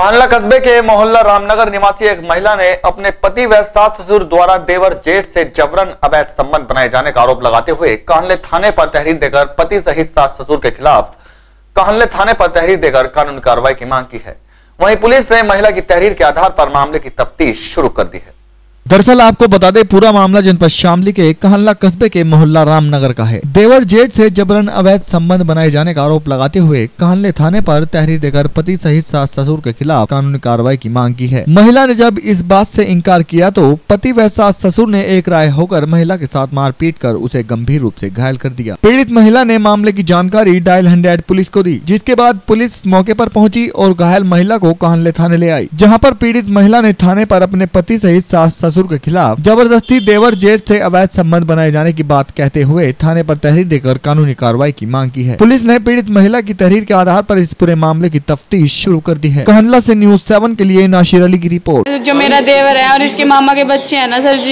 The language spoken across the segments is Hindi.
कांडला कस्बे के मोहल्ला रामनगर निवासी एक महिला ने अपने पति व सास ससुर द्वारा देवर जेठ से जबरन अवैध संबंध बनाए जाने का आरोप लगाते हुए कांडले थाने पर तहरीर देकर पति सहित सास ससुर के खिलाफ कांडले थाने पर तहरीर देकर कानूनी कार्रवाई की मांग की है। वहीं पुलिस ने महिला की तहरीर के आधार पर मामले की तफ्तीश शुरू कर दी है। दरअसल आपको बता दें, पूरा मामला जनपद शामली के कांडला कस्बे के मोहल्ला रामनगर का है। देवर जेठ से जबरन अवैध संबंध बनाए जाने का आरोप लगाते हुए कांडले थाने पर तहरीर देकर पति सहित सास ससुर के खिलाफ कानूनी कार्रवाई की मांग की है। महिला ने जब इस बात से इनकार किया तो पति व सास ससुर ने एक राय होकर महिला के साथ मारपीट कर उसे गंभीर रूप से घायल कर दिया। पीड़ित महिला ने मामले की जानकारी डायल 100 पुलिस को दी, जिसके बाद पुलिस मौके पर पहुंची और घायल महिला को कांडले थाने ले आई, जहाँ पर पीड़ित महिला ने थाने पर अपने पति सहित सास ससुर के खिलाफ जबरदस्ती देवर जेठ से अवैध संबंध बनाए जाने की बात कहते हुए थाने पर तहरीर देकर कानूनी कार्रवाई की मांग की है। पुलिस ने पीड़ित महिला की तहरीर के आधार पर इस पूरे मामले की तफ्तीश शुरू कर दी है। कांडला से न्यूज़ 7 के लिए नासिर अली की रिपोर्ट। जो मेरा देवर है और इसके मामा के बच्चे हैं ना सर जी,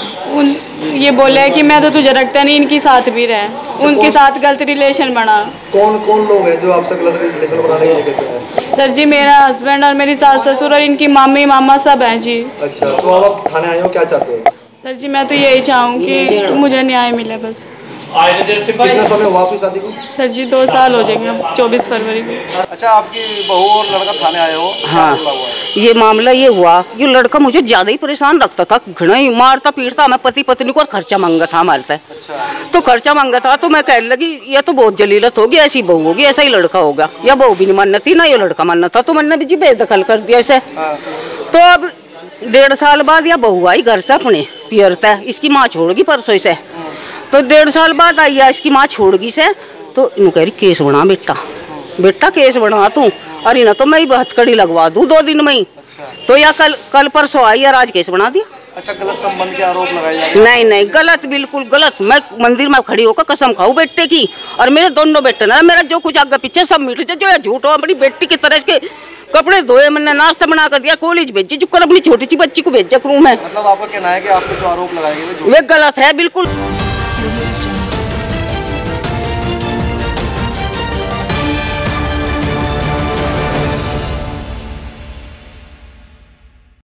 ये बोले कि मैं तो तुझे रखता नहीं, इनके साथ भी रहे, उनके साथ गलत रिलेशन बना। कौन कौन लोग हैं जो आपसे गलत रिलेशन बनाने के लिए कहते हैं? सर जी, मेरा हस्बैंड और मेरी सास ससुर और इनकी मामी मामा सब हैं जी। अच्छा, तो आप थाने आए हो, क्या चाहते हो? सर जी, मैं तो यही चाहूँ कि मुझे न्याय मिले बस। कितना समय हुआ आपकी शादी को? सर जी 2 साल हो जाएंगे, 24 फरवरी को। अच्छा, आपकी बहू और लड़का थाने आए हो? हाँ, ये मामला ये हुआ, ये लड़का मुझे ज्यादा ही परेशान रखता था, घना ही मारता पीटता। मैं पति पत्नी को खर्चा मांगा था मारता है। अच्छा। तो खर्चा मांगा था तो मैं कहने लगी ये तो बहुत जलीलत होगी, ऐसी बहू होगी, ऐसा ही लड़का होगा। या बहू भी नहीं मानना थी ना ये लड़का मानना था, तो मैंने भी जी बेदखल कर दिया इसे। तो अब 1.5 साल बाद या बहू आई घर से अपने पियरता है, इसकी माँ छोड़गी परसों से। तो 1.5 साल बाद आई है, इसकी माँ छोड़गी से। तो इन कह रही केस बना बेटा केस बना तू, अरे ना तो मैं ही हथकड़ी लगवा दूं 2 दिन में ही। तो या कल परसों आई और आज केस बना दिया। अच्छा, गलत संबंध के आरोप लगाए जा रहे हैं? नहीं, गलत, बिल्कुल गलत। मैं मंदिर में खड़ी होकर कसम खाऊं बेटे की, और मेरे दोनों बेटे ना, मेरा जो कुछ आगे पीछे सब मिट जाए, जो झूठ हो। अपनी बेटी की तरह इसके कपड़े धोए, मैंने नाश्ता बना कर दिया, कॉलेज भेजी, जो कर अपनी छोटी सी बच्ची को भेजा करूँ मैं। मतलब आपका कहना है कि आपके जो आरोप लगाए गए वे गलत है बिल्कुल।